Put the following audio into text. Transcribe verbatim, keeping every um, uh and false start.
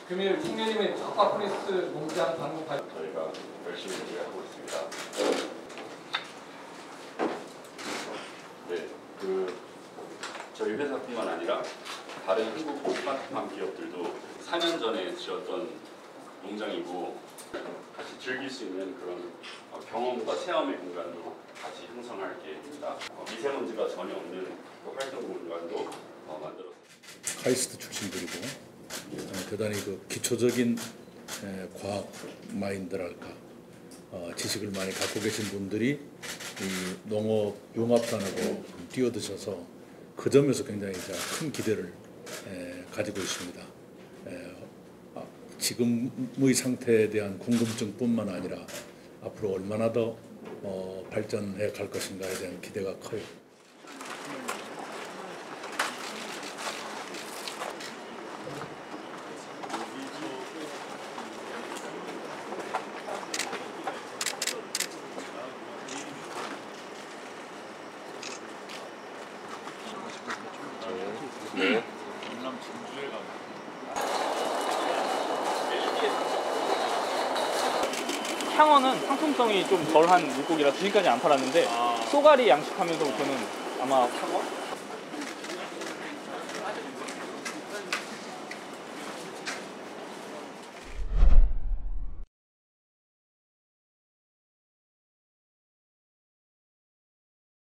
금일 청년님의 아쿠아포니스 농장 방문 발 저희가 열심히 준비하고 있습니다. 네, 그 저희 회사뿐만 아니라 다른 한국 스마트팜 기업들도 사 년 전에 지었던 농장이고 같이 즐길 수 있는 그런 경험과 체험의 공간도 같이 형성할 계획입니다. 미세먼지가 전혀 없는 그 활동 공간도 만들었습니다. 카이스트 출신들이고 대단히 그 기초적인 과학 마인드랄까 어, 지식을 많이 갖고 계신 분들이 이 농업 융합단하고 뛰어드셔서 그 점에서 굉장히 큰 기대를 에, 가지고 있습니다. 에, 아, 지금의 상태에 대한 궁금증뿐만 아니라 앞으로 얼마나 더 어, 발전해 갈 것인가에 대한 기대가 커요. 네. 향어는 상품성이 좀 덜한 물고기라 지금까지 안 팔았는데 아. 쏘가리 양식하면서부터는 아마 상어?